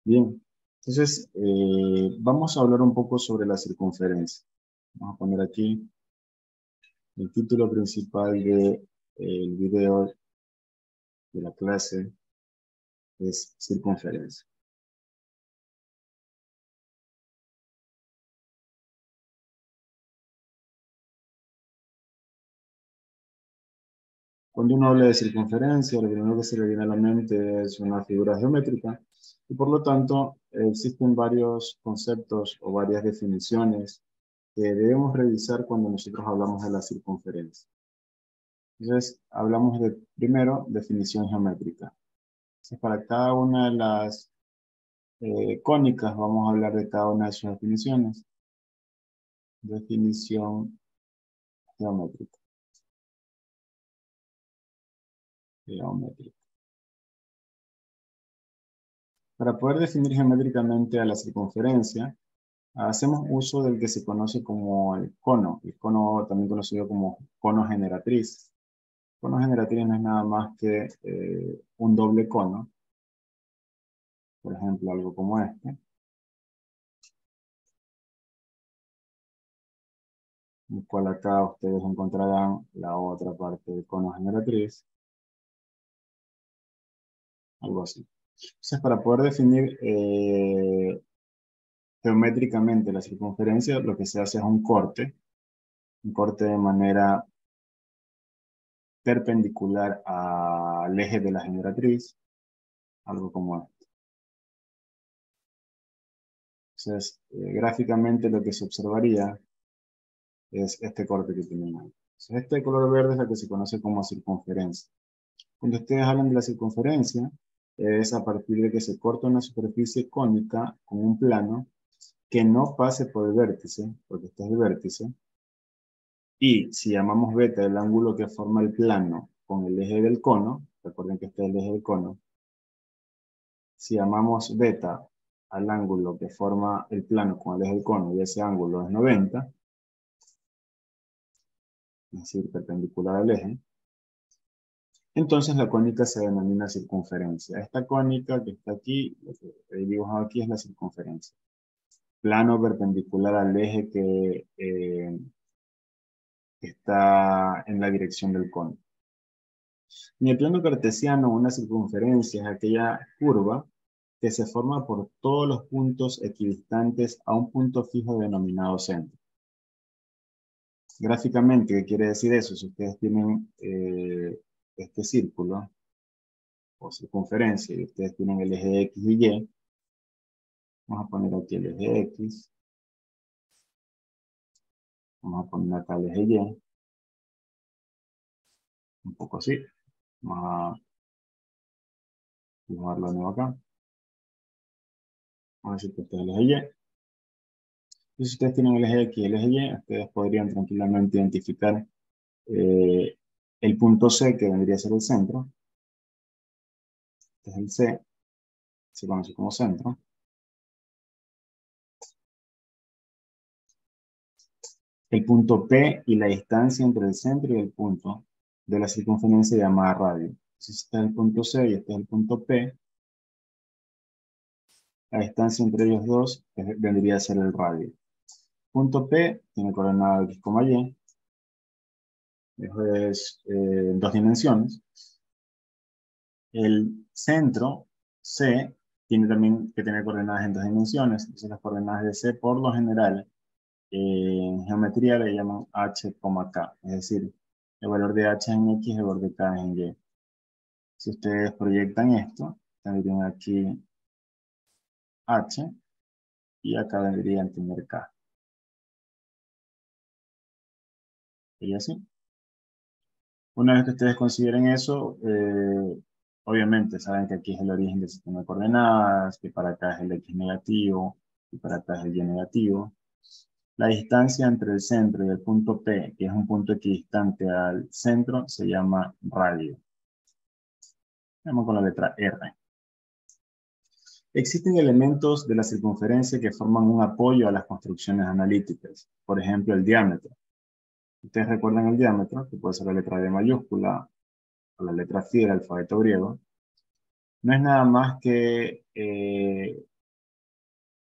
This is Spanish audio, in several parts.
Bien, entonces vamos a hablar un poco sobre la circunferencia. Vamos a poner aquí el título principal del video de la clase es circunferencia. Cuando uno habla de circunferencia, lo primero que se le viene a la mente es una figura geométrica y por lo tanto existen varios conceptos o varias definiciones que debemos revisar cuando nosotros hablamos de la circunferencia. Entonces, hablamos de, primero, definición geométrica. Entonces, para cada una de las cónicas vamos a hablar de cada una de sus definiciones. Definición geométrica. Para poder definir geométricamente a la circunferencia, hacemos uso del que se conoce como el cono también conocido como cono generatriz. Cono generatriz no es nada más que un doble cono, por ejemplo, algo como este, el cual acá ustedes encontrarán la otra parte del cono generatriz, algo así. Entonces, para poder definir geométricamente la circunferencia, lo que se hace es un corte de manera perpendicular al eje de la generatriz, algo como esto. Entonces, gráficamente lo que se observaría es este corte que tienen ahí. Entonces, este color verde es la que se conoce como circunferencia. Cuando ustedes hablan de la circunferencia, es a partir de que se corta una superficie cónica con un plano que no pase por el vértice, porque este es el vértice, y si llamamos beta el ángulo que forma el plano con el eje del cono, recuerden que este es el eje del cono, si llamamos beta al ángulo que forma el plano con el eje del cono y ese ángulo es 90, es decir, perpendicular al eje, entonces la cónica se denomina circunferencia. Esta cónica que está aquí, lo que he dibujado aquí es la circunferencia. Plano perpendicular al eje que está en la dirección del cono. En el plano cartesiano, una circunferencia es aquella curva que se forma por todos los puntos equidistantes a un punto fijo denominado centro. Gráficamente, ¿qué quiere decir eso? Si ustedes tienen este círculo o circunferencia y ustedes tienen el eje X y Y, vamos a poner aquí el eje X, vamos a poner acá el eje Y, un poco así, vamos a dibujarlo de nuevo acá, vamos a decir que este es el eje Y. Y si ustedes tienen el eje X y el eje Y, ustedes podrían tranquilamente identificar el punto C, que vendría a ser el centro. Este es el C, se conoce como centro. El punto P y la distancia entre el centro y el punto de la circunferencia llamada radio. Entonces, este es el punto C y este es el punto P. La distancia entre ellos dos vendría a ser el radio. Punto P tiene coordenada X, Y. Eso es dos dimensiones. El centro C tiene también que tener coordenadas en dos dimensiones. Entonces las coordenadas de C por lo general en geometría le llaman h, k. Es decir, el valor de h en X, el valor de k en Y. Si ustedes proyectan esto, tendrían aquí h y acá vendrían tener k. ¿Y así? Una vez que ustedes consideren eso, obviamente saben que aquí es el origen del sistema de coordenadas, que para acá es el X negativo y para acá es el Y negativo. La distancia entre el centro y el punto P, que es un punto equidistante al centro, se llama radio. Vamos con la letra R. Existen elementos de la circunferencia que forman un apoyo a las construcciones analíticas. Por ejemplo, el diámetro. Ustedes recuerdan el diámetro, que puede ser la letra D mayúscula o la letra phi del alfabeto griego. No es nada más que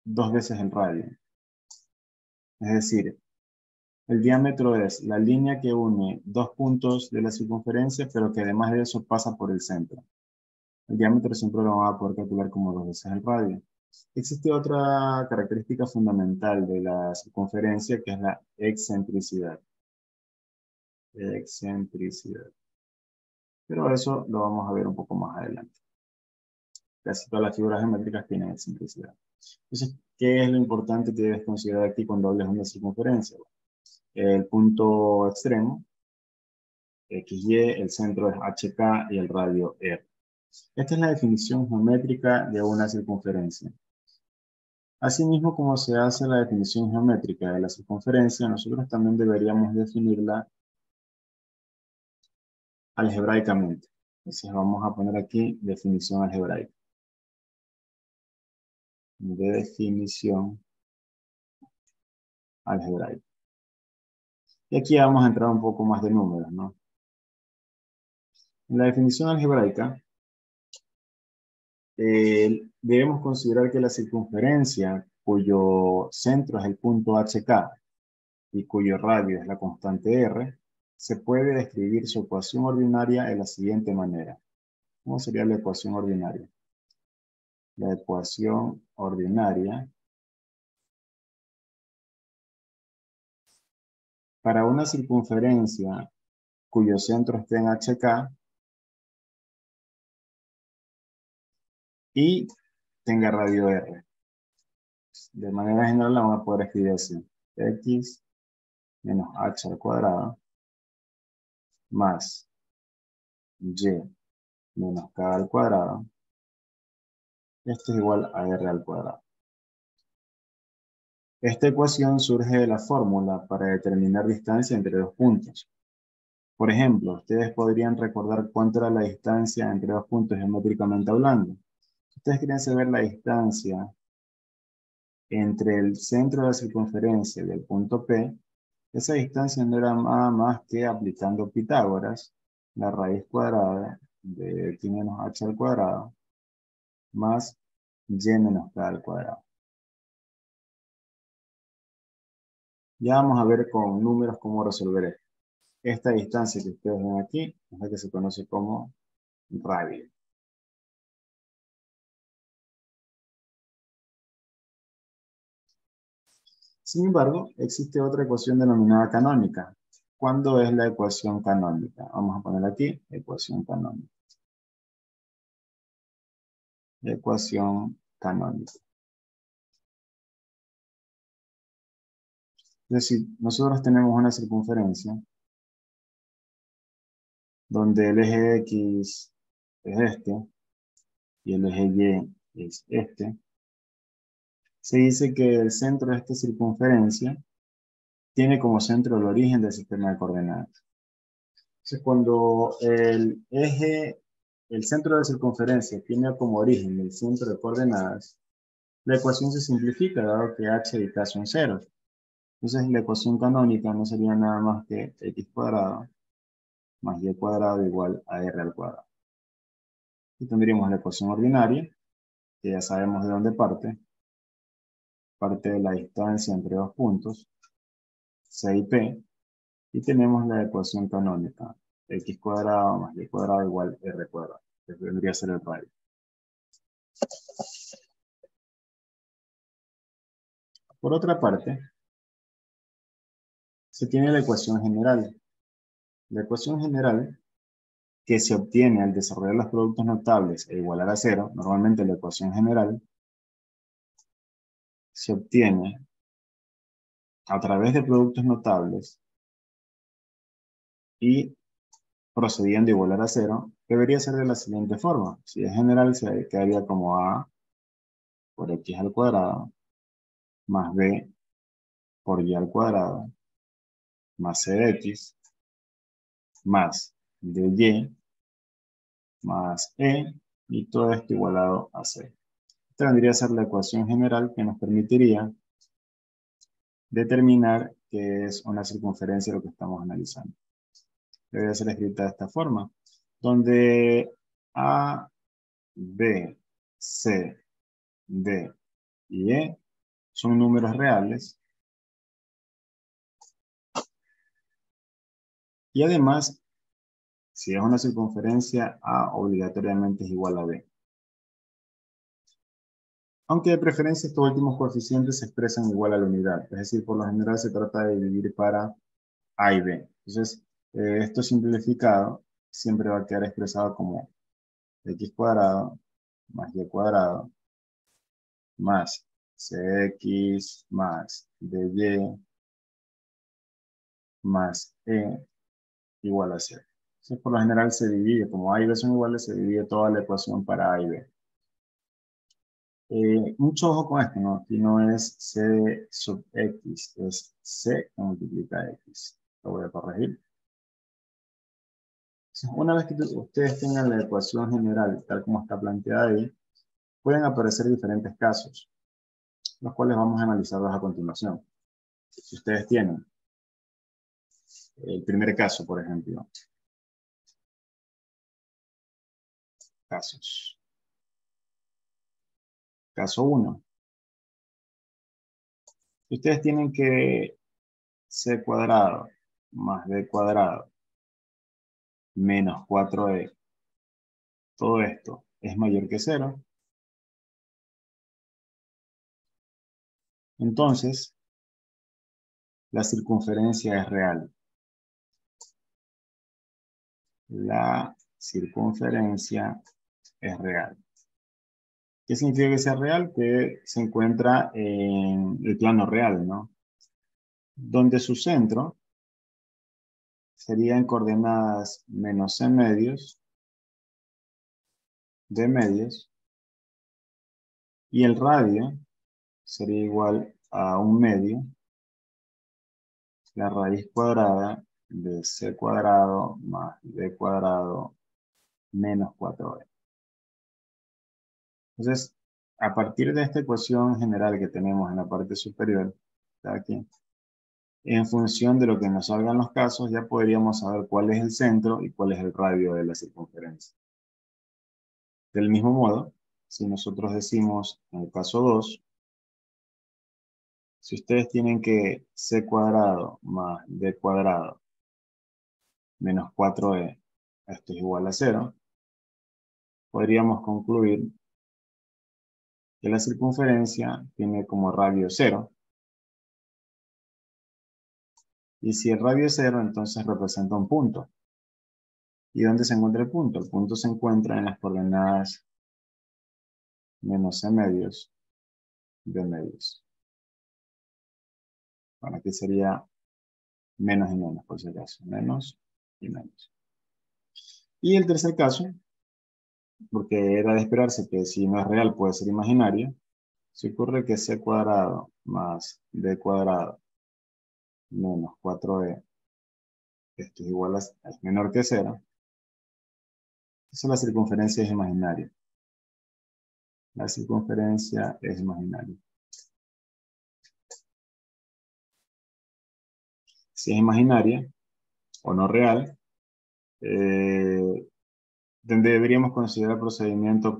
2 veces el radio. Es decir, el diámetro es la línea que une 2 puntos de la circunferencia, pero que además de eso pasa por el centro. El diámetro siempre lo vamos a poder calcular como 2 veces el radio. Existe otra característica fundamental de la circunferencia, que es la excentricidad. Excentricidad. Pero eso lo vamos a ver un poco más adelante. Casi todas las figuras geométricas tienen excentricidad. Entonces, ¿qué es lo importante que debes considerar aquí cuando hables de una circunferencia? El punto extremo, XY, el centro es HK y el radio R. Esta es la definición geométrica de una circunferencia. Asimismo, como se hace la definición geométrica de la circunferencia, nosotros también deberíamos definirla algebraicamente. Entonces vamos a poner aquí definición algebraica. Definición algebraica. Y aquí vamos a entrar un poco más de números, ¿no? En la definición algebraica, debemos considerar que la circunferencia, cuyo centro es el punto HK y cuyo radio es la constante R, se puede describir su ecuación ordinaria de la siguiente manera. ¿Cómo sería la ecuación ordinaria? La ecuación ordinaria para una circunferencia cuyo centro esté en HK y tenga radio R. De manera general la vamos a poder escribir así. X menos h al cuadrado más y menos k al cuadrado. Esto es igual a r al cuadrado. Esta ecuación surge de la fórmula para determinar distancia entre dos puntos. Por ejemplo, ustedes podrían recordar cuánto era la distancia entre dos puntos geométricamente hablando. Si ustedes quieren saber la distancia entre el centro de la circunferencia y el punto P, esa distancia no era nada más que aplicando Pitágoras, la raíz cuadrada de x menos h al cuadrado, más y menos k al cuadrado. Ya vamos a ver con números cómo resolver esto. Esta distancia que ustedes ven aquí es la que se conoce como radio. Sin embargo, existe otra ecuación denominada canónica. ¿Cuándo es la ecuación canónica? Vamos a poner aquí ecuación canónica. Ecuación canónica. Es decir, nosotros tenemos una circunferencia donde el eje X es este y el eje Y es este. Se dice que el centro de esta circunferencia tiene como centro el origen del sistema de coordenadas. Entonces, cuando el centro de la circunferencia tiene como origen el centro de coordenadas, la ecuación se simplifica dado que h y k son ceros. Entonces, la ecuación canónica no sería nada más que x cuadrado más y cuadrado igual a r al cuadrado. Y tendríamos la ecuación ordinaria, que ya sabemos de dónde parte. Parte de la distancia entre dos puntos, C y P, y tenemos la ecuación canónica, x cuadrado más y cuadrado igual a r cuadrado, que vendría a ser el radio. Por otra parte, se tiene la ecuación general. La ecuación general que se obtiene al desarrollar los productos notables e igualar a cero, normalmente la ecuación general se obtiene a través de productos notables y procediendo a igualar a cero, debería ser de la siguiente forma. Si es general, se quedaría como a por x al cuadrado más b por y al cuadrado más c de x más de y más e y todo esto igualado a c. Esta vendría a ser la ecuación general que nos permitiría determinar qué es una circunferencia de lo que estamos analizando. Debería ser escrita de esta forma, donde a, b, c, d y e son números reales. Y además, si es una circunferencia, A obligatoriamente es igual a B. Aunque de preferencia estos últimos coeficientes se expresan igual a la unidad. Es decir, por lo general se trata de dividir para A y B. Entonces, esto simplificado siempre va a quedar expresado como x cuadrado más y cuadrado más cx más dy más e igual a 0. Entonces, por lo general se divide, como A y B son iguales, se divide toda la ecuación para A y B. Mucho ojo con esto, ¿no? Aquí no es c sub x, es c que multiplica x. Lo voy a corregir. Entonces, una vez que ustedes tengan la ecuación general tal como está planteada ahí, pueden aparecer diferentes casos, los cuales vamos a analizarlos a continuación. Si ustedes tienen el primer caso, por ejemplo, casos. Caso 1. Ustedes tienen que c cuadrado más b cuadrado menos 4e, todo esto es mayor que 0. Entonces, la circunferencia es real. La circunferencia es real. ¿Qué significa que sea real? Que se encuentra en el plano real, ¿no? Donde su centro sería en coordenadas menos c medios, d medios, y el radio sería igual a 1 medio, la raíz cuadrada de c cuadrado más d cuadrado menos 4e. Entonces, a partir de esta ecuación general que tenemos en la parte superior, está aquí, en función de lo que nos salgan los casos, ya podríamos saber cuál es el centro y cuál es el radio de la circunferencia. Del mismo modo, si nosotros decimos en el caso 2, si ustedes tienen que c cuadrado más d cuadrado menos 4e, esto es igual a 0, podríamos concluir que la circunferencia tiene como radio 0. Y si el radio es 0, entonces representa un punto. ¿Y dónde se encuentra el punto? El punto se encuentra en las coordenadas menos c medios, d medios. Bueno, aquí sería menos y menos, por si acaso. Menos y menos. Y el tercer caso, porque era de esperarse que si no es real puede ser imaginario, se ocurre que c cuadrado más d cuadrado menos 4e, esto es igual a, es menor que 0, entonces la circunferencia es imaginaria. La circunferencia es imaginaria. Si es imaginaria o no real, deberíamos considerar el procedimiento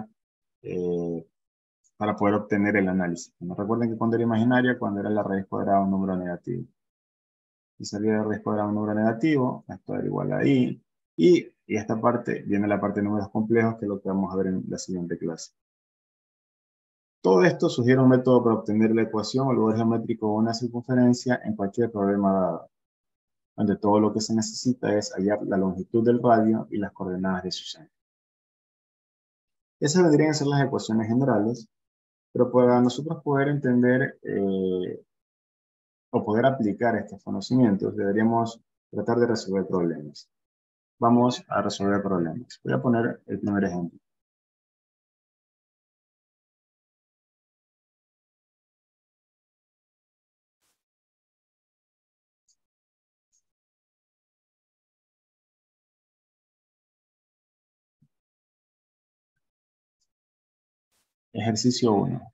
para poder obtener el análisis. ¿No? Recuerden que cuando era imaginaria, cuando era la raíz cuadrada de un número negativo. Si salía la raíz cuadrada de un número negativo, esto era igual a i. Y esta parte viene la parte de números complejos, que es lo que vamos a ver en la siguiente clase. Todo esto sugiere un método para obtener la ecuación o el valor geométrico de una circunferencia en cualquier problema dado, donde todo lo que se necesita es hallar la longitud del radio y las coordenadas de su centro. Esas vendrían a ser las ecuaciones generales, pero para nosotros poder entender o poder aplicar estos conocimientos, deberíamos tratar de resolver problemas. Vamos a resolver problemas. Voy a poner el primer ejemplo. Ejercicio 1.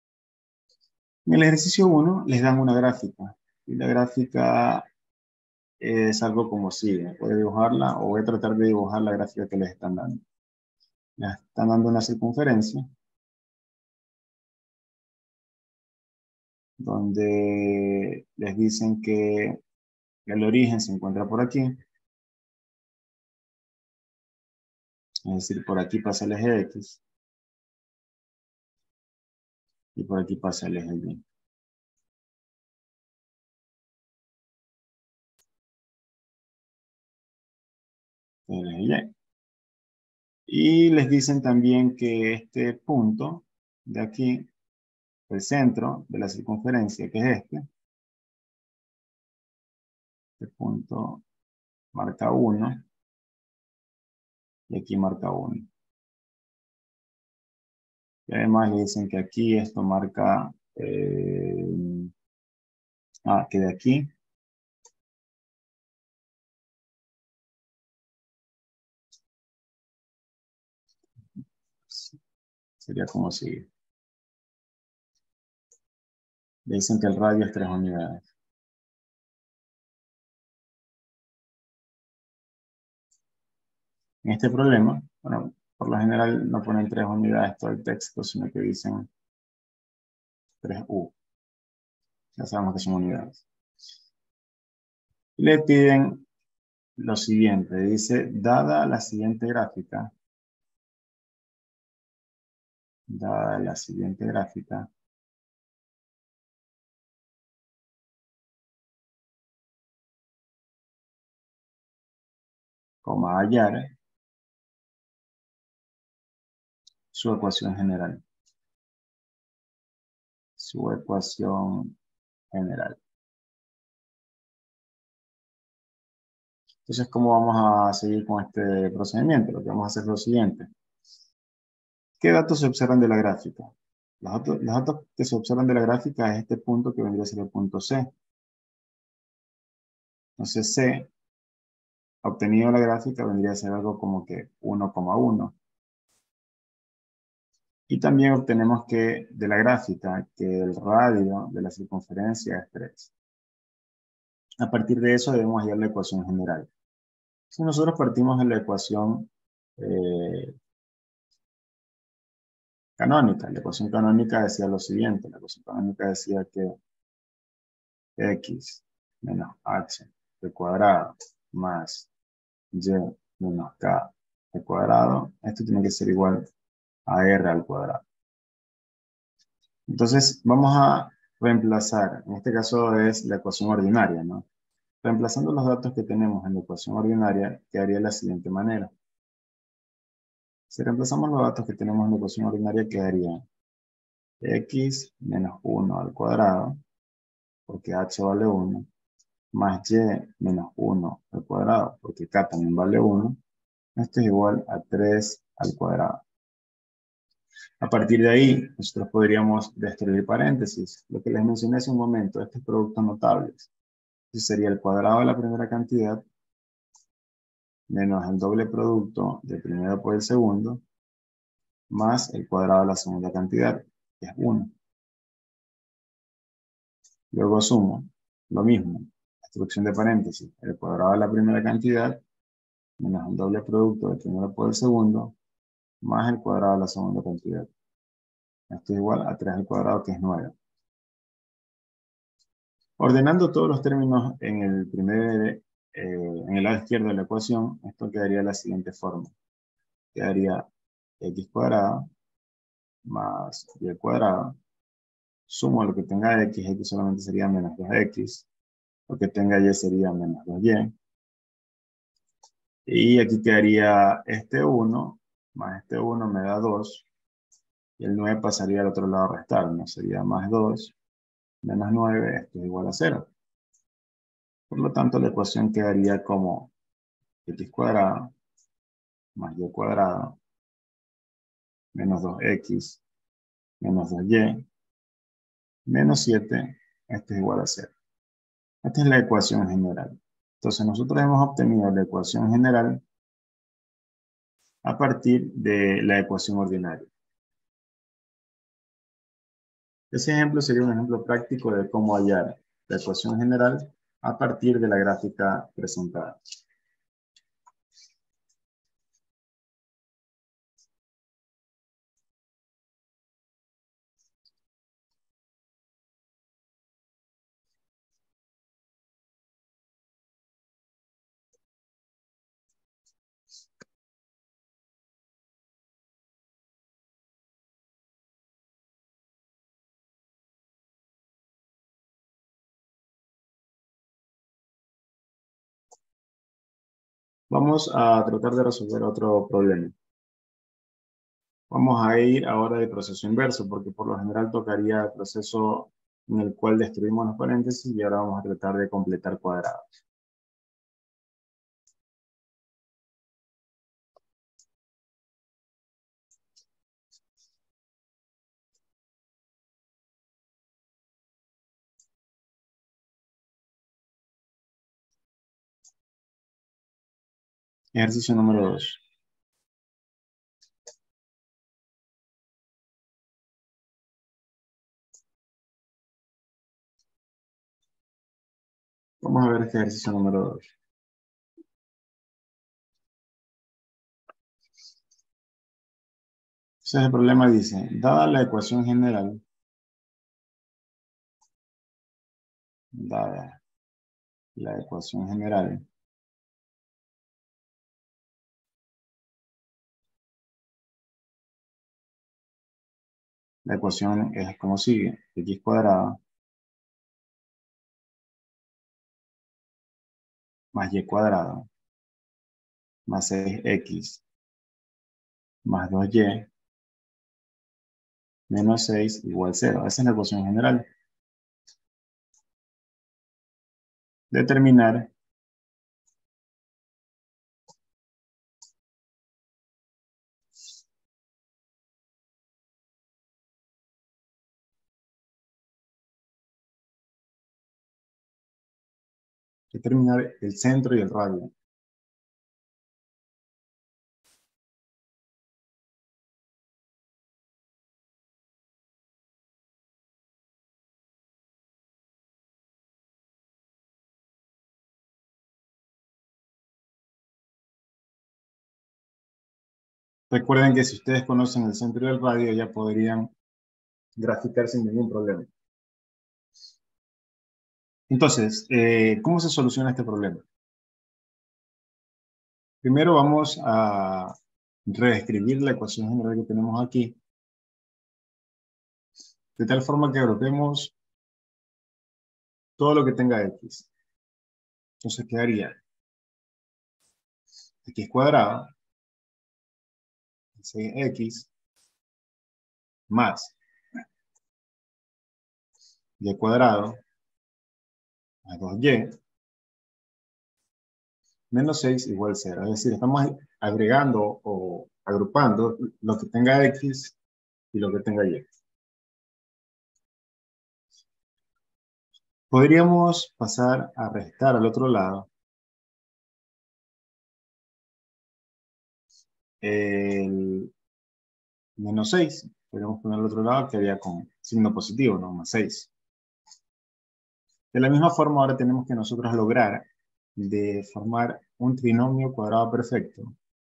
En el ejercicio 1 les dan una gráfica. Y la gráfica es algo como sigue. Voy a dibujarla o voy a tratar de dibujar la gráfica que les están dando. Les están dando una circunferencia donde les dicen que el origen se encuentra por aquí. Es decir, por aquí pasa el eje X y por aquí pasa el eje Y. El eje Y. Y les dicen también que este punto de aquí, el centro de la circunferencia, que es este punto marca 1 y aquí marca 1. Y además le dicen que aquí esto marca, que de aquí sería como sigue. Le dicen que el radio es 3 unidades. En este problema, bueno, por lo general no ponen 3 unidades todo el texto, sino que dicen 3U. Ya sabemos que son unidades. Y le piden lo siguiente, dice, dada la siguiente gráfica, coma hallar su ecuación general. Su ecuación general. Entonces, ¿cómo vamos a seguir con este procedimiento? Lo que vamos a hacer es lo siguiente. ¿Qué datos se observan de la gráfica? Los datos que se observan de la gráfica es este punto que vendría a ser el punto C. Entonces, C, obtenido la gráfica, vendría a ser algo como que 1,1. Y también obtenemos que de la gráfica que el radio de la circunferencia es 3. A partir de eso debemos hallar la ecuación general. Si nosotros partimos de la ecuación canónica, la ecuación canónica decía lo siguiente, la ecuación canónica decía que x menos h al cuadrado más y menos k al cuadrado, esto tiene que ser igual a r al cuadrado. Entonces vamos a reemplazar, en este caso es la ecuación ordinaria, ¿no? Reemplazando los datos que tenemos en la ecuación ordinaria, quedaría de la siguiente manera. Si reemplazamos los datos que tenemos en la ecuación ordinaria, quedaría x menos 1 al cuadrado, porque h vale 1, más y menos 1 al cuadrado, porque k también vale 1. Esto es igual a 3 al cuadrado. A partir de ahí, nosotros podríamos destruir paréntesis. Lo que les mencioné hace un momento, estos productos notables. Entonces sería el cuadrado de la primera cantidad menos el doble producto del primero por el segundo, más el cuadrado de la segunda cantidad, que es 1. Luego sumo, lo mismo, destrucción de paréntesis, el cuadrado de la primera cantidad, menos el doble producto del primero por el segundo, más el cuadrado de la segunda cantidad. Esto es igual a 3 al cuadrado, que es 9. Ordenando todos los términos en el lado izquierdo de la ecuación, esto quedaría de la siguiente forma. Quedaría x cuadrado más y al cuadrado. Sumo lo que tenga x solamente sería menos 2x. Lo que tenga y sería menos 2y. Y aquí quedaría este 1, más este 1 me da 2. Y el 9 pasaría al otro lado a restar, ¿no? Sería más 2, menos 9, esto es igual a 0. Por lo tanto, la ecuación quedaría como x cuadrado más y cuadrado menos 2x menos 2y menos 7, esto es igual a 0. Esta es la ecuación general. Entonces, nosotros hemos obtenido la ecuación general a partir de la ecuación ordinaria. Ese ejemplo sería un ejemplo práctico de cómo hallar la ecuación general a partir de la gráfica presentada. Vamos a tratar de resolver otro problema. Vamos a ir ahora del proceso inverso, porque por lo general tocaría el proceso en el cual destruimos los paréntesis y ahora vamos a tratar de completar cuadrados. Ejercicio número 2. Vamos a ver este ejercicio número 2. Entonces el problema dice, dada la ecuación general, dada la ecuación general, la ecuación es como sigue, x cuadrado más y cuadrado más 6x más 2y menos 6 igual 0. Esa es la ecuación general. Determinar el centro y el radio. Recuerden que si ustedes conocen el centro y el radio ya podrían graficar sin ningún problema. Entonces, ¿cómo se soluciona este problema? Primero vamos a reescribir la ecuación general que tenemos aquí, de tal forma que agrupemos todo lo que tenga x. Entonces quedaría x cuadrado, 6x, más y cuadrado, más 2y, menos 6 igual 0. Es decir, estamos agregando o agrupando lo que tenga x y lo que tenga y. Podríamos pasar a restar al otro lado el menos 6. Podríamos poner al otro lado que haría con signo positivo, ¿no? Más 6. De la misma forma, ahora tenemos que nosotros lograr de formar un trinomio cuadrado perfecto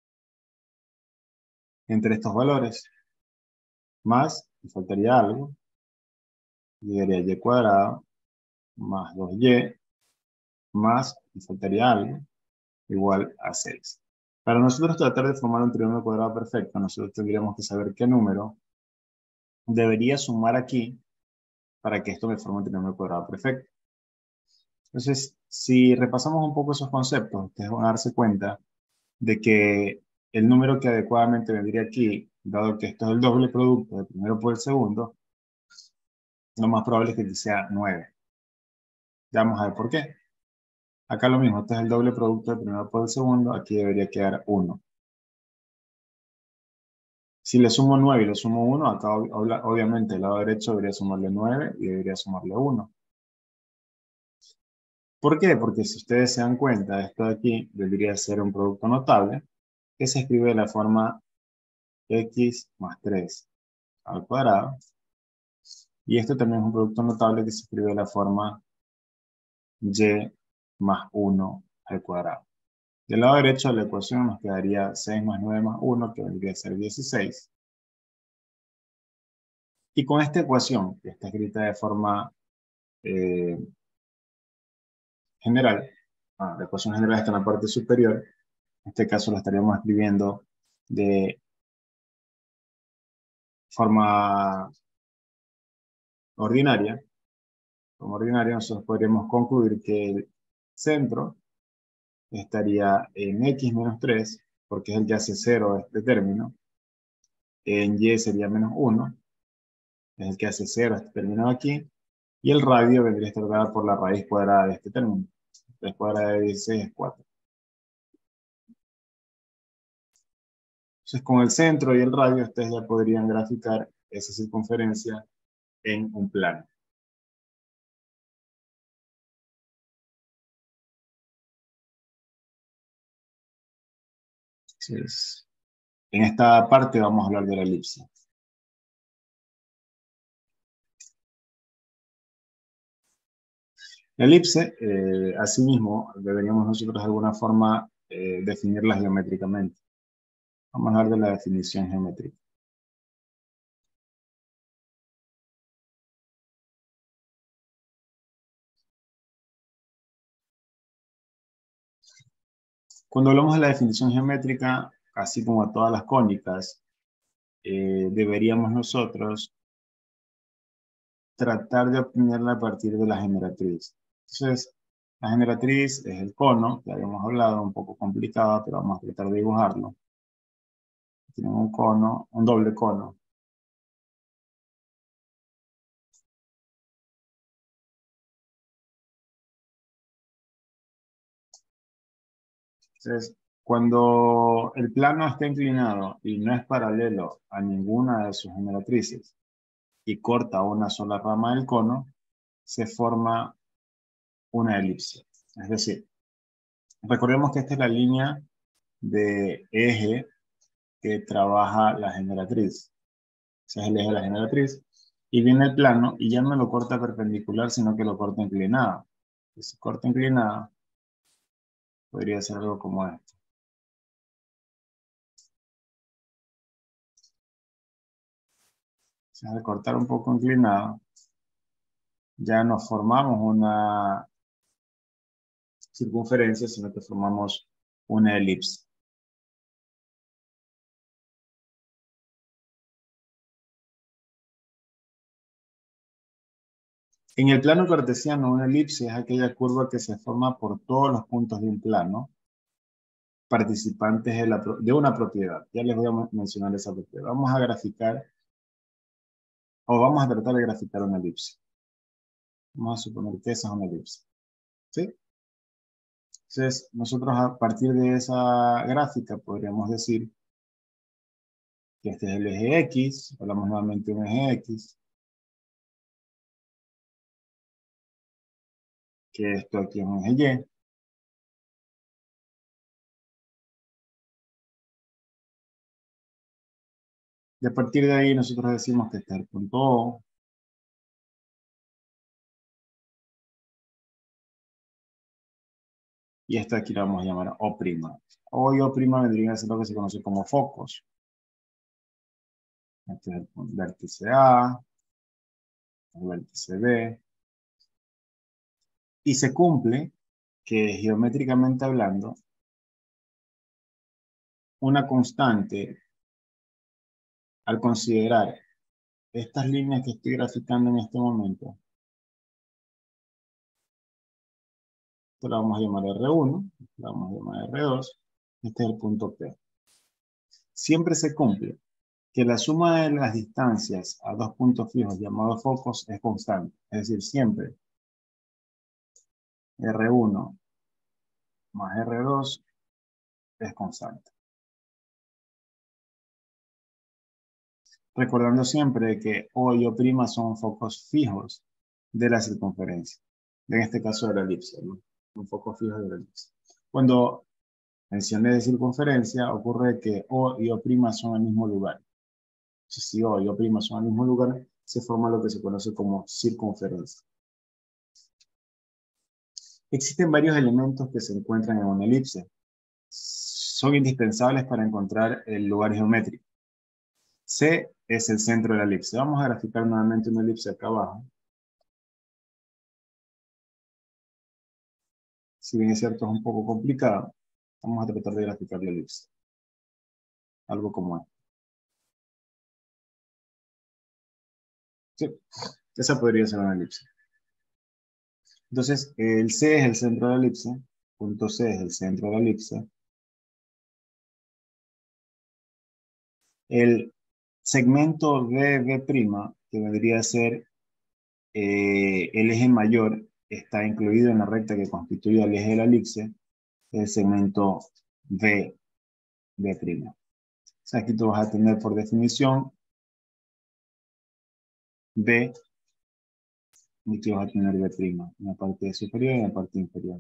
entre estos valores. Más, me faltaría algo, llegaría y cuadrado, más 2y, más, me faltaría algo, igual a 6. Para nosotros tratar de formar un trinomio cuadrado perfecto, nosotros tendríamos que saber qué número debería sumar aquí para que esto me forme un trinomio cuadrado perfecto. Entonces, si repasamos un poco esos conceptos, ustedes van a darse cuenta de que el número que adecuadamente vendría aquí, dado que esto es el doble producto del primero por el segundo, lo más probable es que aquí sea 9. Ya vamos a ver por qué. Acá lo mismo, este es el doble producto del primero por el segundo, aquí debería quedar 1. Si le sumo 9 y le sumo 1, acá obviamente el lado derecho debería sumarle 9 y debería sumarle 1. ¿Por qué? Porque si ustedes se dan cuenta, esto de aquí debería ser un producto notable que se escribe de la forma x más 3 al cuadrado. Y esto también es un producto notable que se escribe de la forma y más 1 al cuadrado. Del lado derecho de la ecuación nos quedaría 6 más 9 más 1, que vendría a ser 16. Y con esta ecuación, que está escrita de forma general, la ecuación general está en la parte superior, en este caso la estaríamos escribiendo de forma ordinaria. Como ordinaria, nosotros podríamos concluir que el centro estaría en x menos 3, porque es el que hace 0 este término. En y sería menos 1, es el que hace 0 este término aquí. Y el radio vendría a estar dado por la raíz cuadrada de este término. 3 cuadrada de 16 es 4. Entonces, con el centro y el radio, ustedes ya podrían graficar esa circunferencia en un plano. Entonces, en esta parte vamos a hablar de la elipse. La elipse, asimismo, deberíamos nosotros de alguna forma definirla geométricamente. Vamos a hablar de la definición geométrica. Cuando hablamos de la definición geométrica, así como a todas las cónicas, deberíamos nosotros tratar de obtenerla a partir de la generatriz. Entonces, la generatriz es el cono, que habíamos hablado, un poco complicado, pero vamos a tratar de dibujarlo. Tienen un cono, un doble cono. Entonces, cuando el plano está inclinado y no es paralelo a ninguna de sus generatrices y corta una sola rama del cono, se forma una elipse. Es decir, recordemos que esta es la línea de eje que trabaja la generatriz. Ese es el eje de la generatriz. Y viene el plano y ya no lo corta perpendicular, sino que lo corta inclinado. Si corta inclinado, podría ser algo como esto. Si al cortar un poco inclinado, ya no formamos una circunferencia, sino que formamos una elipse. En el plano cartesiano, una elipse es aquella curva que se forma por todos los puntos de un plano participantes de una propiedad. Ya les voy a mencionar esa propiedad. Vamos a graficar, o vamos a tratar de graficar una elipse. Vamos a suponer que esa es una elipse. ¿Sí? Entonces, nosotros a partir de esa gráfica podríamos decir que este es el eje X, hablamos nuevamente de un eje X, que esto aquí es un eje Y, y a partir de ahí nosotros decimos que este es el punto O, y esta aquí la vamos a llamar O'. O y O' vendrían a ser lo que se conoce como focos. Este es el vértice A, el vértice B, y se cumple que geométricamente hablando, una constante, al considerar estas líneas que estoy graficando en este momento, esto la vamos a llamar R1, la vamos a llamar R2, este es el punto P. Siempre se cumple que la suma de las distancias a dos puntos fijos llamados focos es constante, es decir, siempre R1 más R2 es constante. Recordando siempre que O y O' son focos fijos de la circunferencia, en este caso de la elipse, ¿no? Un foco fijo de la elipse. Cuando mencioné de circunferencia, ocurre que O y O' son el mismo lugar. Entonces, si O y O' son el mismo lugar, se forma lo que se conoce como circunferencia. Existen varios elementos que se encuentran en una elipse. Son indispensables para encontrar el lugar geométrico. C es el centro de la elipse. Vamos a graficar nuevamente una elipse acá abajo. Si bien es cierto, es un poco complicado, vamos a tratar de graficar la elipse. Algo como esto. Sí, esa podría ser una elipse. Entonces, el C es el centro de la elipse. Punto C es el centro de la elipse. El segmento BB', que vendría a ser el eje mayor, está incluido en la recta que constituye el eje de la elipse, el segmento VB'. O sea, aquí tú vas a tener por definición B, y aquí vas a tener B', en la parte superior y en la parte inferior.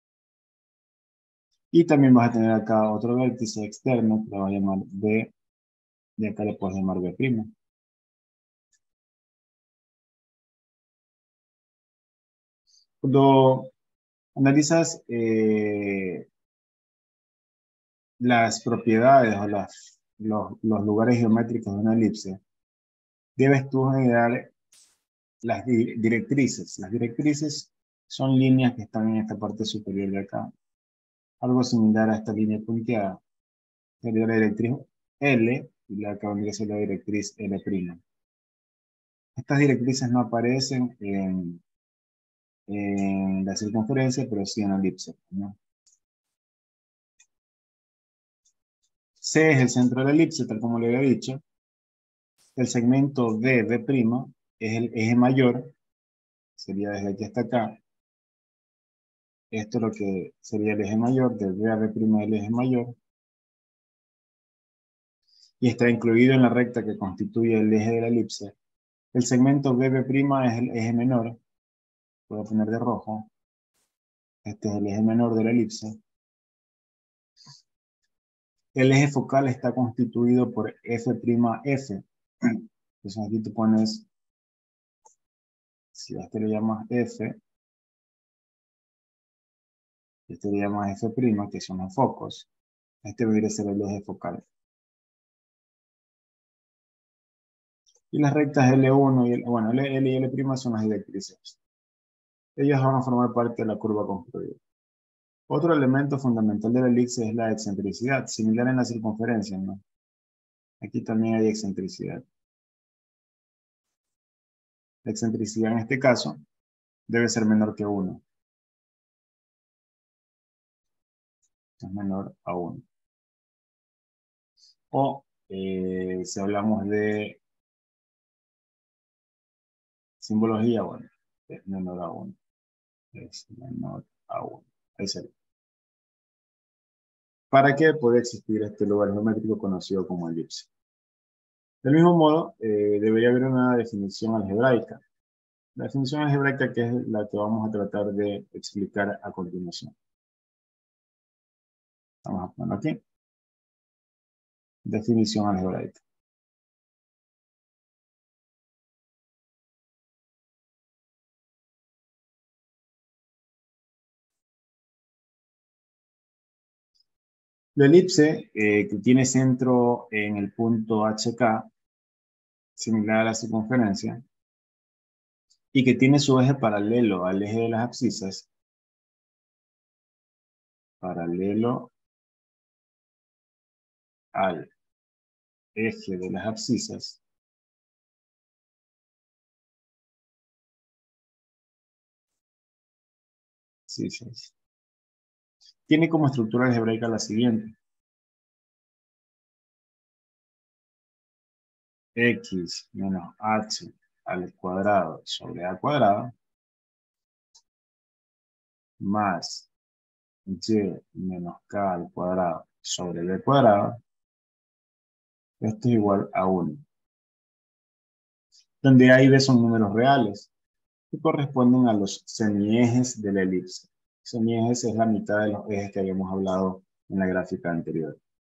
Y también vas a tener acá otro vértice externo, que lo vas a llamar B, y acá le puedes llamar B'. Cuando analizas las propiedades o los lugares geométricos de una elipse, debes tú generar las directrices. Las directrices son líneas que están en esta parte superior de acá. Algo similar a esta línea punteada. Sería la directriz L y la que vendría a ser la directriz L'. Estas directrices no aparecen en la circunferencia, pero sí en la elipse, ¿no? C es el centro de la elipse, tal como le había dicho. El segmento DB' es el eje mayor, sería desde aquí hasta acá. Esto es lo que sería el eje mayor, del B a B' el eje mayor. Y está incluido en la recta que constituye el eje de la elipse. El segmento BB' es el eje menor. Voy a poner de rojo. Este es el eje menor de la elipse. El eje focal está constituido por F'F. Entonces aquí tú pones, si a este le llamas F, este le llamas F', que son los focos. Este debería ser el eje focal. Y las rectas L1 y L y L' son las directrices. Ellas van a formar parte de la curva construida. Otro elemento fundamental de la elipse es la excentricidad, similar en la circunferencia, ¿no? Aquí también hay excentricidad. La excentricidad en este caso debe ser menor que 1. Es menor a 1. O si hablamos de simbología, bueno, es menor a 1. Es menor a 1. Ahí sería. ¿Para qué puede existir este lugar geométrico conocido como elipse? Del mismo modo, debería haber una definición algebraica. La definición algebraica que es la que vamos a tratar de explicar a continuación. Vamos a ponerlo aquí. Definición algebraica. La elipse que tiene centro en el punto HK, similar a la circunferencia, y que tiene su eje paralelo al eje de las abscisas, paralelo al eje de las abscisas, tiene como estructura algebraica la siguiente. X menos h al cuadrado sobre a cuadrado más y menos k al cuadrado sobre b cuadrado. Esto es igual a 1. Donde A y B son números reales que corresponden a los semiejes de la elipse. Semiejes es la mitad de los ejes que habíamos hablado en la gráfica anterior.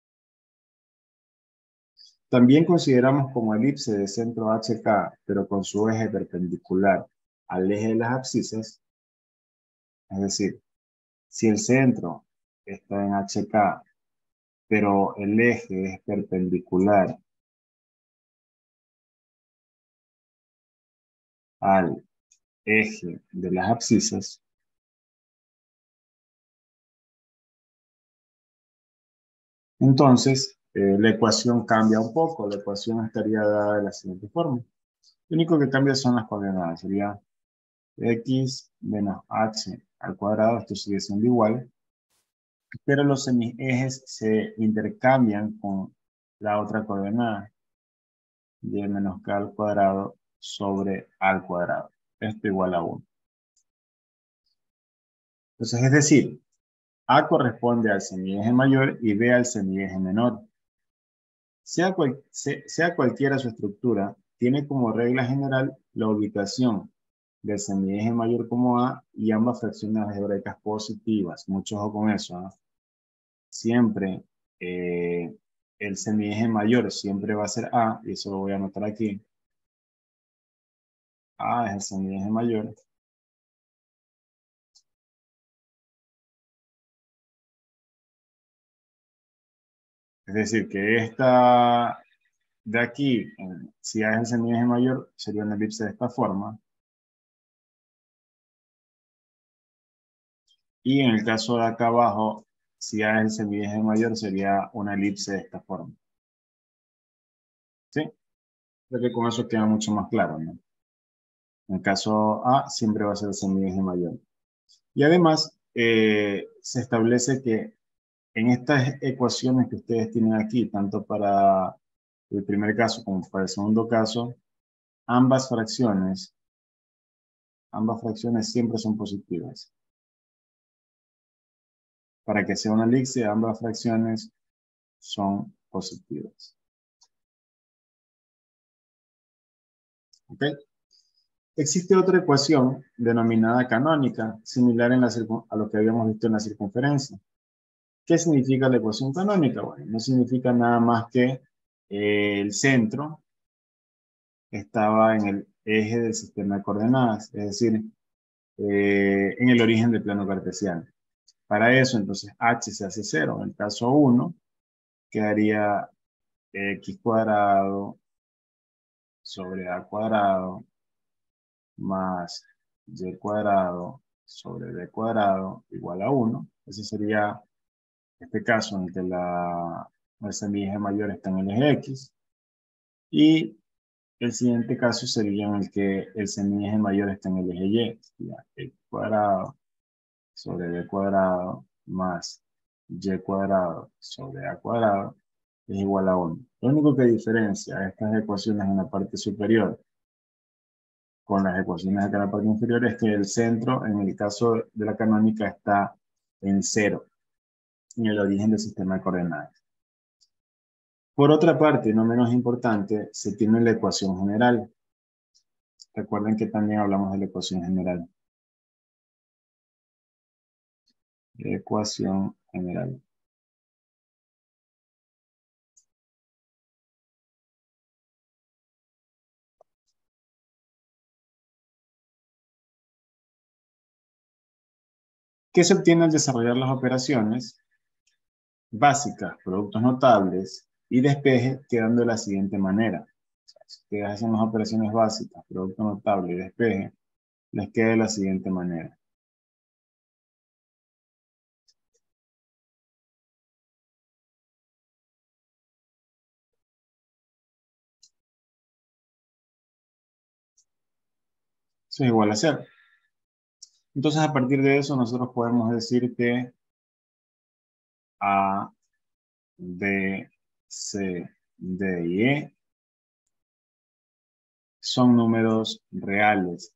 También consideramos como elipse de centro HK, pero con su eje perpendicular al eje de las abscisas, es decir, Si el centro está en HK, pero el eje es perpendicular al eje de las abscisas, entonces la ecuación cambia un poco. La ecuación estaría dada de la siguiente forma. Lo único que cambia son las coordenadas. Sería x menos h al cuadrado. Esto sigue siendo igual. Pero los semiejes se intercambian con la otra coordenada. Y menos k al cuadrado sobre a al cuadrado. Esto igual a 1. Entonces, es decir, A corresponde al semieje mayor y B al semieje menor. Sea cualquiera su estructura, tiene como regla general la ubicación del semieje mayor como A y ambas fracciones algebraicas positivas. Mucho ojo con eso, ¿no? Siempre el semieje mayor siempre va a ser A, y eso lo voy a anotar aquí. A es el semieje mayor. Es decir, que esta de aquí, si A es el semieje mayor, sería una elipse de esta forma. Y en el caso de acá abajo, si A es el semieje mayor, sería una elipse de esta forma. ¿Sí? Creo que con eso queda mucho más claro, ¿no? En el caso A, siempre va a ser el semieje mayor. Y además, se establece que en estas ecuaciones que ustedes tienen aquí, tanto para el primer caso como para el segundo caso, ambas fracciones siempre son positivas. Para que sea una elipse, ambas fracciones son positivas. ¿Ok? Existe otra ecuación denominada canónica, similar a lo que habíamos visto en la circunferencia. ¿Qué significa la ecuación canónica? Bueno, no significa nada más que el centro estaba en el eje del sistema de coordenadas, es decir, en el origen del plano cartesiano. Para eso, entonces, h se hace 0. En el caso 1, quedaría x cuadrado sobre a cuadrado más y cuadrado sobre b cuadrado igual a 1. Ese sería este caso en el que el semieje mayor está en el eje X. Y el siguiente caso sería en el que el semieje mayor está en el eje Y. Sería x cuadrado sobre b cuadrado más y cuadrado sobre a cuadrado es igual a 1. Lo único que diferencia estas ecuaciones en la parte superior con las ecuaciones de la parte inferior es que el centro, en el caso de la canónica, está en 0, en el origen del sistema de coordenadas. Por otra parte, no menos importante, se tiene la ecuación general. Recuerden que también hablamos de la ecuación general. Ecuación general. ¿Qué se obtiene al desarrollar las operaciones básicas, productos notables y despeje, quedando de la siguiente manera? O sea, si ustedes hacen las operaciones básicas, producto notable y despeje, les queda de la siguiente manera. Eso es igual a 0. Entonces, a partir de eso, nosotros podemos decir que A, B, C, D y E son números reales.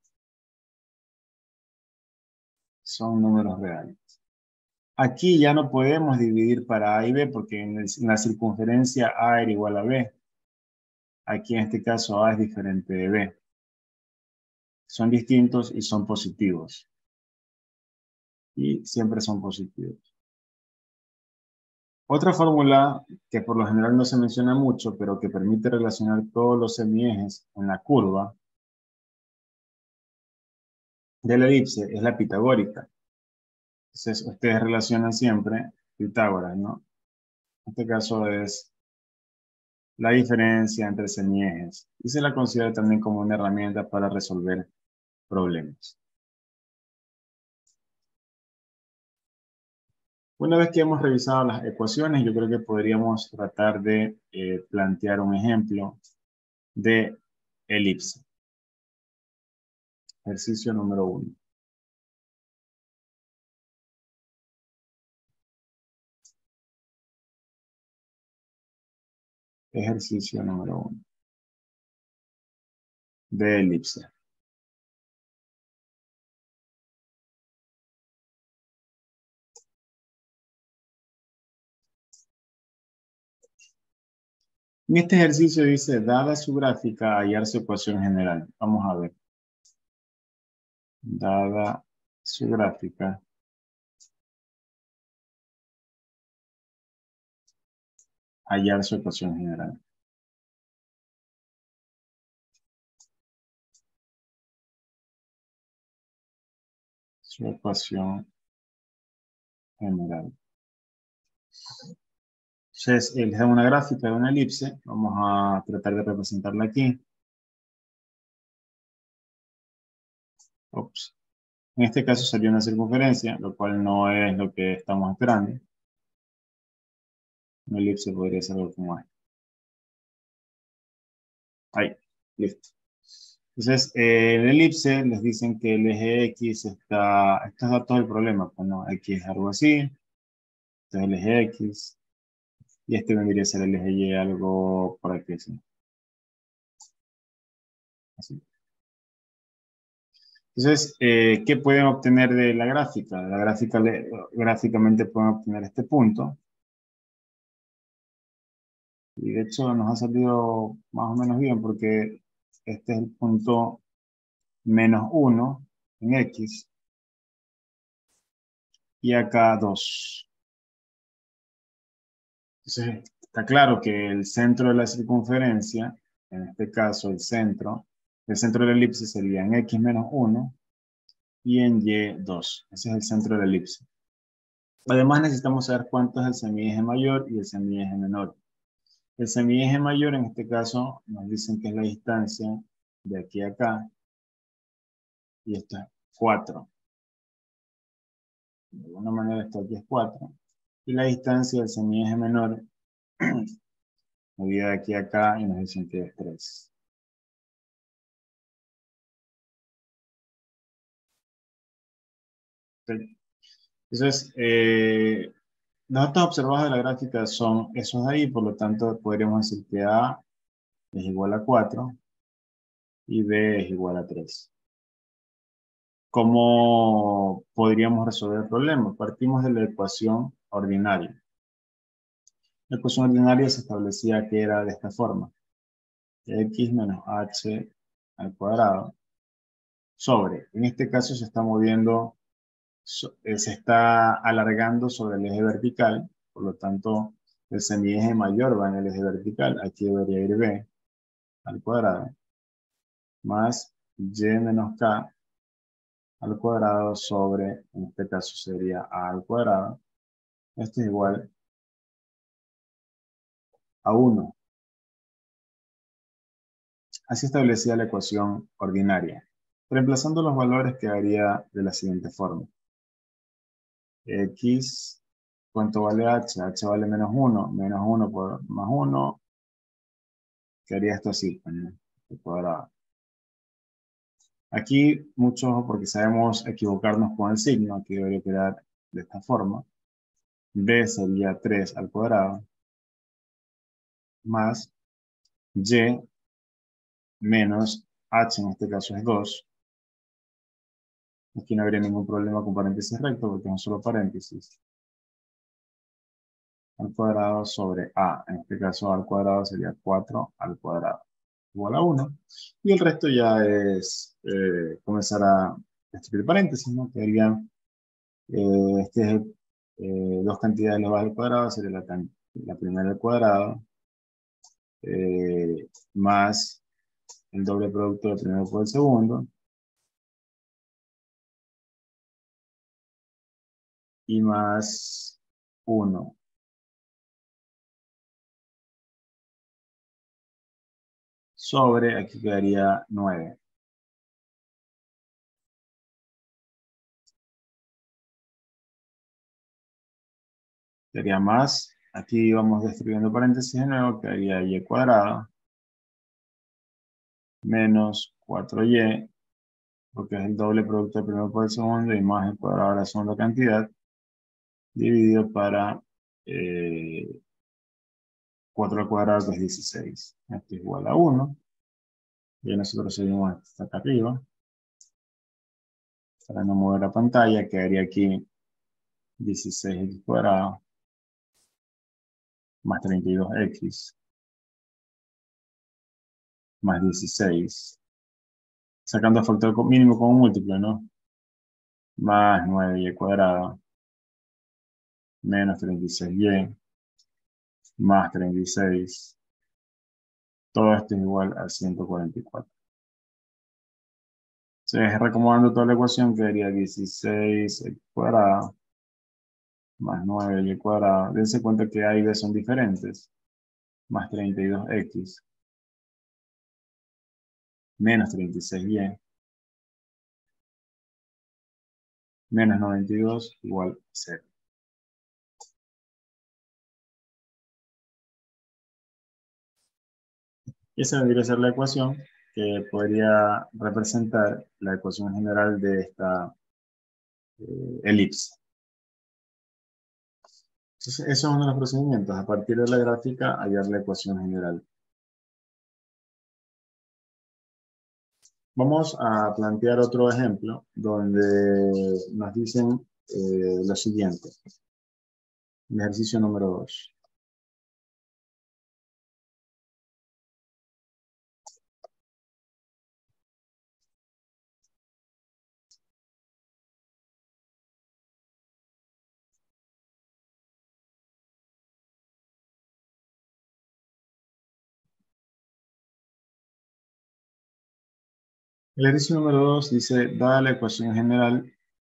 Son números reales. Aquí ya no podemos dividir para A y B porque en la circunferencia A era igual a B. Aquí en este caso A es diferente de B. Son distintos y son positivos. Y siempre son positivos. Otra fórmula que por lo general no se menciona mucho, pero que permite relacionar todos los semiejes en la curva de la elipse es la pitagórica. Entonces, ustedes relacionan siempre Pitágoras, ¿no? En este caso es la diferencia entre semiejes y se la considera también como una herramienta para resolver problemas. Una vez que hemos revisado las ecuaciones, yo creo que podríamos tratar de plantear un ejemplo de elipse. Ejercicio número 1. Ejercicio número 1 de elipse. En este ejercicio dice, dada su gráfica, hallar su ecuación general. Vamos a ver. Dada su gráfica, hallar su ecuación general. Su ecuación general. Entonces, les da una gráfica de una elipse. Vamos a tratar de representarla aquí. Ups. En este caso sería una circunferencia, lo cual no es lo que estamos esperando. Una elipse podría ser algo como esto. Ahí, listo. Entonces, el elipse les dicen que el eje X está, estos datos del problema, pues no, X es algo así, este es el eje X, y este vendría a ser el eje Y, algo por aquí, ¿sí? Así. Entonces, ¿qué pueden obtener de la gráfica? La gráfica, gráficamente pueden obtener este punto, y de hecho nos ha salido más o menos bien, porque este es el punto -1 en X, y acá 2. Entonces, está claro que el centro de la circunferencia, en este caso el centro de la elipse sería en X menos 1 y en Y 2. Ese es el centro de la elipse. Además necesitamos saber cuánto es el semieje mayor y el semieje menor. El semieje mayor en este caso nos dicen que es la distancia de aquí a acá, y esto es 4. De alguna manera esto aquí es 4. Y la distancia del semieje menor medida de aquí a acá y nos dicen que es 3. Entonces, los datos observados de la gráfica son esos de ahí, por lo tanto podríamos decir que A es igual a 4 y B es igual a 3. ¿Cómo podríamos resolver el problema? Partimos de la ecuación ordinaria. La ecuación ordinaria se establecía que era de esta forma: x menos h al cuadrado sobre, en este caso se está moviendo, se está alargando sobre el eje vertical, por lo tanto el semieje mayor va en el eje vertical, aquí debería ir b al cuadrado, más y menos k al cuadrado sobre, en este caso sería a al cuadrado. Esto es igual a 1. Así establecía la ecuación ordinaria. Reemplazando los valores quedaría de la siguiente forma. X, ¿cuánto vale h? H vale menos 1. Menos 1 por más 1. Quedaría esto así, ¿no? El cuadrado. Aquí, mucho ojo porque sabemos equivocarnos con el signo. Aquí debería quedar de esta forma. B sería 3 al cuadrado. Más y menos h, en este caso es 2. Aquí no habría ningún problema con paréntesis recto porque es un solo paréntesis. Al cuadrado sobre a. En este caso a al cuadrado sería 4 al cuadrado igual a 1. Y el resto ya es comenzar a escribir paréntesis, ¿no? Quedarían dos cantidades elevadas al cuadrado, sería la primera al cuadrado, más el doble producto del primero por el segundo, y más 1. Sobre, aquí quedaría 9. Sería más, aquí vamos destruyendo paréntesis de nuevo, quedaría y cuadrado menos 4y, porque es el doble producto del primero por el segundo, y más el cuadrado de la segunda cantidad, dividido para 4 al cuadrado, que es 16. Esto es igual a 1. Y nosotros seguimos hasta acá arriba. Para no mover la pantalla, quedaría aquí 16x cuadrado más 32x más 16. Sacando factor mínimo como múltiplo, ¿no? Más 9y cuadrado menos 36y más 36. Todo esto es igual a 144. Entonces, reacomodando toda la ecuación, quedaría 16x cuadrado más 9y cuadrado. Dense cuenta que A y B son diferentes. Más 32x menos 36y menos 92 igual a 0. Y esa vendría a ser la ecuación que podría representar la ecuación general de esta elipse. Entonces, eso es uno de los procedimientos. A partir de la gráfica, hallar la ecuación general. Vamos a plantear otro ejemplo donde nos dicen lo siguiente. El ejercicio número 2. El ejercicio número 2 dice, dada la ecuación general,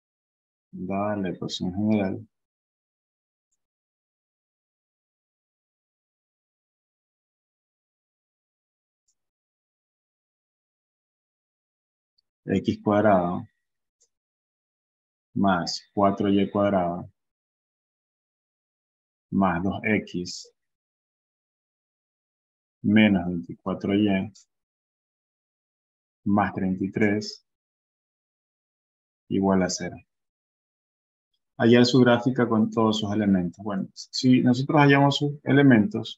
x cuadrado más 4y cuadrado más 2x menos 24y más 33 igual a 0. Hallar su gráfica con todos sus elementos. Bueno, si nosotros hallamos sus elementos,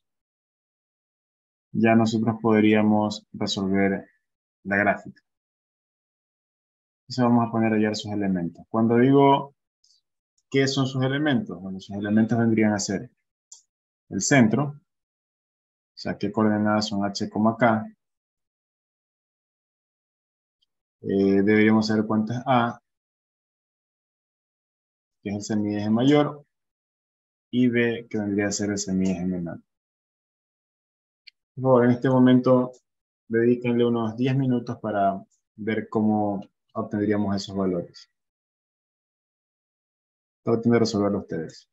ya nosotros podríamos resolver la gráfica. Entonces vamos a poner a hallar sus elementos. Cuando digo qué son sus elementos, bueno, sus elementos vendrían a ser el centro, o sea, qué coordenadas son h, k. Deberíamos saber cuánto es a, que es el semieje mayor, y b, que vendría a ser el semieje menor. Por favor, en este momento, dedíquenle unos 10 minutos para ver cómo obtendríamos esos valores. Traten de resolverlo ustedes.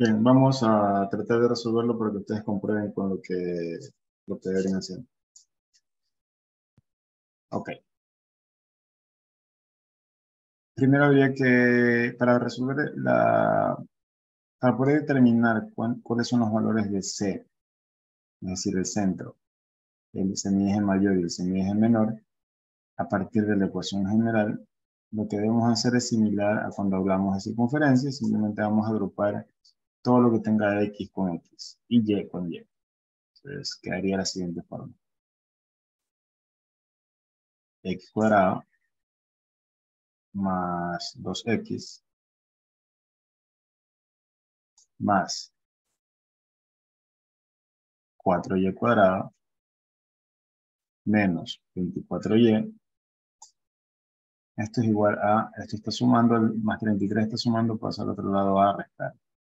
Bien, vamos a tratar de resolverlo para que ustedes comprueben con lo que deberían hacer. Ok. Primero habría que, para poder determinar cuáles son los valores de C, es decir, el centro, el semieje mayor y el semieje menor, a partir de la ecuación general, lo que debemos hacer es similar a cuando hablamos de circunferencia, simplemente vamos a agrupar todo lo que tenga X con X y Y con Y. Entonces quedaría la siguiente forma. X cuadrado más 2X más 4Y cuadrado menos 24Y. Esto es igual a, esto está sumando, más 33 está sumando, pasa al otro lado a restar.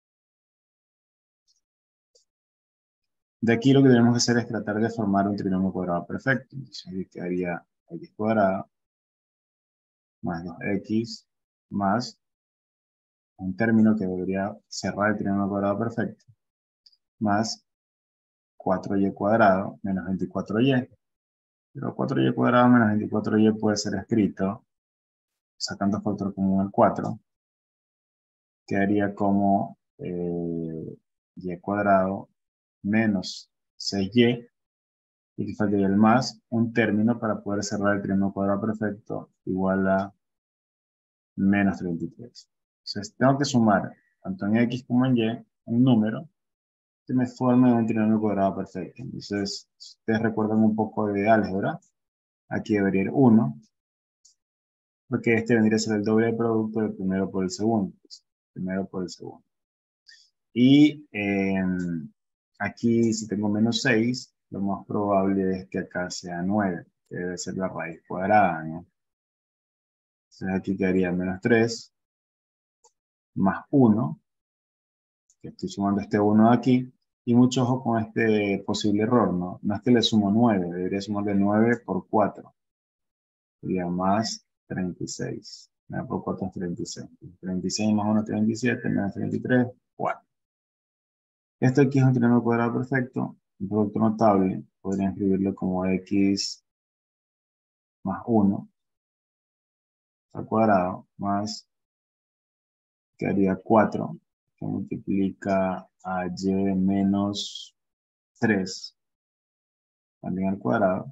De aquí lo que tenemos que hacer es tratar de formar un trinomio cuadrado perfecto. Entonces aquí quedaría X cuadrado más 2X más un término que debería cerrar el trinomio cuadrado perfecto, más 4Y cuadrado menos 24Y. Pero 4Y cuadrado menos 24Y puede ser escrito sacando factor común al 4, quedaría como Y cuadrado menos 6Y, y aquí faltaría el más, un término para poder cerrar el trinomio cuadrado perfecto igual a menos 33. Entonces tengo que sumar tanto en X como en Y un número que me forme un trinomio cuadrado perfecto. Entonces, si ustedes recuerdan un poco de álgebra, aquí debería ir 1, porque este vendría a ser el doble del producto del primero por el segundo. Pues, primero por el segundo. Y aquí, si tengo menos 6, lo más probable es que acá sea 9, que debe ser la raíz cuadrada, ¿no? Entonces aquí quedaría menos 3 más 1, que estoy sumando este 1 de aquí, y mucho ojo con este posible error, ¿no? No es que le sumo 9, debería sumarle 9 por 4, sería más 36. 9 por 4 es 36. 36 más 1 es 37, menos 33, 4. Esto aquí es un trinomio cuadrado perfecto, un producto notable, podría escribirlo como X más 1 al cuadrado más, quedaría 4, que multiplica a Y menos 3, también al cuadrado,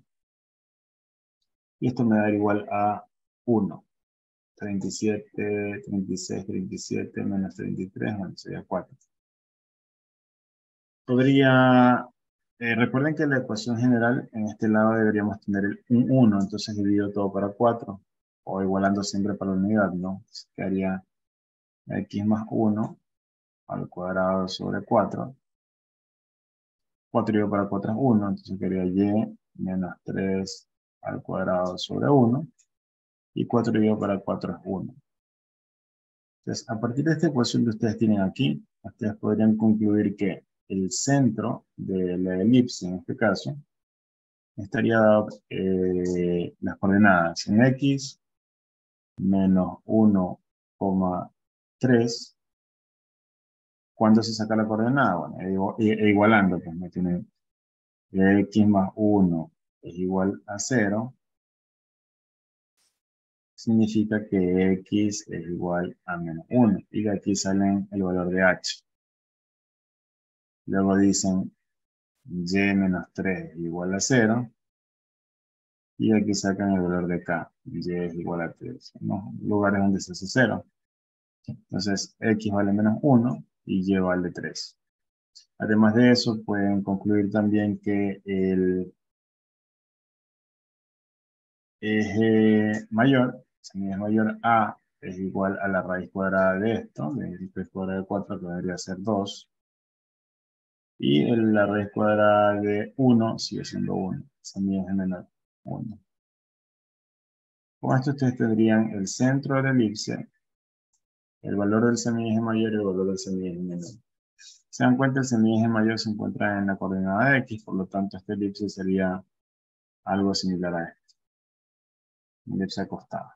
y esto me da igual a 1. 37, 36, 37, menos 33, bueno, sería 4. Recuerden que la ecuación general, en este lado deberíamos tener un 1, entonces divido todo para 4, o igualando siempre para la unidad, ¿no? Entonces quedaría X más 1 al cuadrado sobre 4. 4 dividido para 4 es 1, entonces quedaría Y menos 3 al cuadrado sobre 1, y 4 dividido para 4 es 1. Entonces, a partir de esta ecuación que ustedes tienen aquí, ustedes podrían concluir que el centro de la elipse, en este caso, estaría dado las coordenadas en X menos 1,3. ¿Cuándo se saca la coordenada? Bueno, igualando, pues me tiene X más 1 es igual a 0. Significa que X es igual a menos 1. Y de aquí salen el valor de H. Luego dicen Y menos 3 es igual a 0. Y aquí sacan el valor de K. Y es igual a 3. En los lugares donde se hace 0. Entonces, X vale menos 1 y Y vale 3. Además de eso, pueden concluir también que el eje mayor, si es mayor A, es igual a la raíz cuadrada de esto, de raíz cuadrada de 4, que vendría a ser 2. Y la raíz cuadrada de 1 sigue siendo 1. También es menor 1. Con esto ustedes tendrían el centro de la elipse, el valor del semieje mayor y el valor del semieje menor. Se dan cuenta, el semieje mayor se encuentra en la coordenada de X, por lo tanto esta elipse sería algo similar a esto, una elipse acostada.